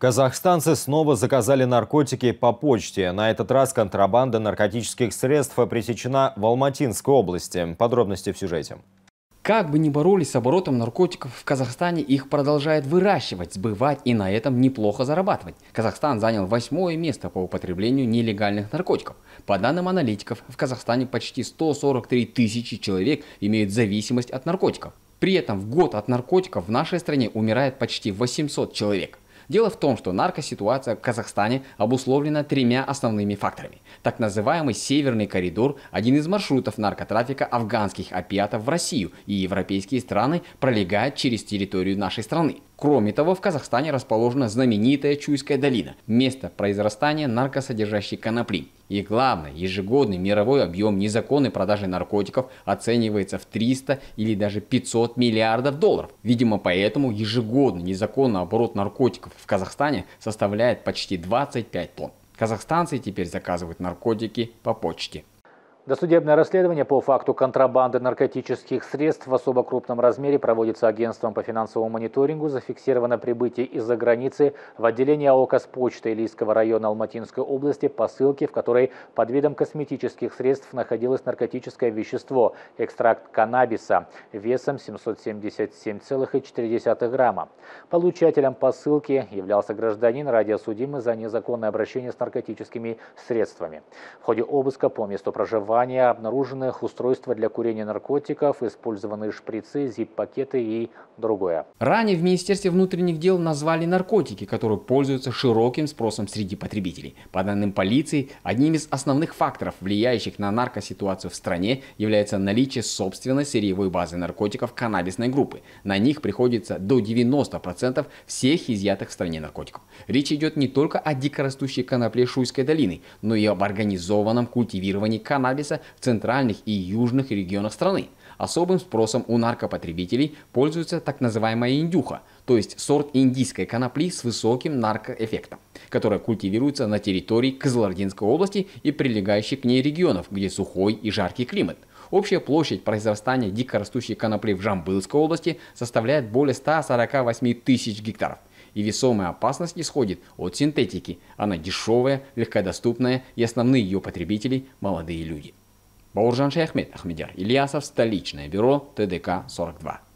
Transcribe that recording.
Казахстанцы снова заказали наркотики по почте. На этот раз контрабанда наркотических средств пресечена в Алматинской области. Подробности в сюжете. Как бы ни боролись с оборотом наркотиков в Казахстане, их продолжают выращивать, сбывать и на этом неплохо зарабатывать. Казахстан занял 8-е место по употреблению нелегальных наркотиков. По данным аналитиков, в Казахстане почти 143 тысячи человек имеют зависимость от наркотиков. При этом в год от наркотиков в нашей стране умирает почти 800 человек. Дело в том, что наркоситуация в Казахстане обусловлена тремя основными факторами. Так называемый Северный коридор – один из маршрутов наркотрафика афганских опиатов в Россию и европейские страны, пролегает через территорию нашей страны. Кроме того, в Казахстане расположена знаменитая Чуйская долина – место произрастания наркосодержащей конопли. И главное, ежегодный мировой объем незаконной продажи наркотиков оценивается в 300 или даже 500 миллиардов долларов. Видимо, поэтому ежегодный незаконный оборот наркотиков в Казахстане составляет почти 25 тонн. Казахстанцы теперь заказывают наркотики по почте. Досудебное расследование по факту контрабанды наркотических средств в особо крупном размере проводится агентством по финансовому мониторингу. Зафиксировано прибытие из-за границы в отделение АО «Казпочта» Илийского района Алматинской области посылки, в которой под видом косметических средств находилось наркотическое вещество – экстракт каннабиса весом 777,4 грамма. Получателем посылки являлся гражданин, ранее судимый за незаконное обращение с наркотическими средствами. В ходе обыска по месту проживания обнаружены устройства для курения наркотиков, использованные шприцы, зип-пакеты и другое. Ранее в Министерстве внутренних дел назвали наркотики, которые пользуются широким спросом среди потребителей. По данным полиции, одним из основных факторов, влияющих на наркоситуацию в стране, является наличие собственной сырьевой базы наркотиков каннабисной группы. На них приходится до 90% всех изъятых в стране наркотиков. Речь идет не только о дикорастущей конопле Шуйской долины, но и об организованном культивировании каннабиса в центральных и южных регионах страны. Особым спросом у наркопотребителей пользуется так называемая индюха, то есть сорт индийской конопли с высоким наркоэффектом, которая культивируется на территории Кызылординской области и прилегающих к ней регионов, где сухой и жаркий климат. Общая площадь произрастания дикорастущей конопли в Жамбылской области составляет более 148 тысяч гектаров. И весомая опасность исходит от синтетики. Она дешевая, легкодоступная, и основные ее потребители – молодые люди. Бауыржан Шаяхмет, Ахмедияр Ильясов, столичное бюро ТДК-42.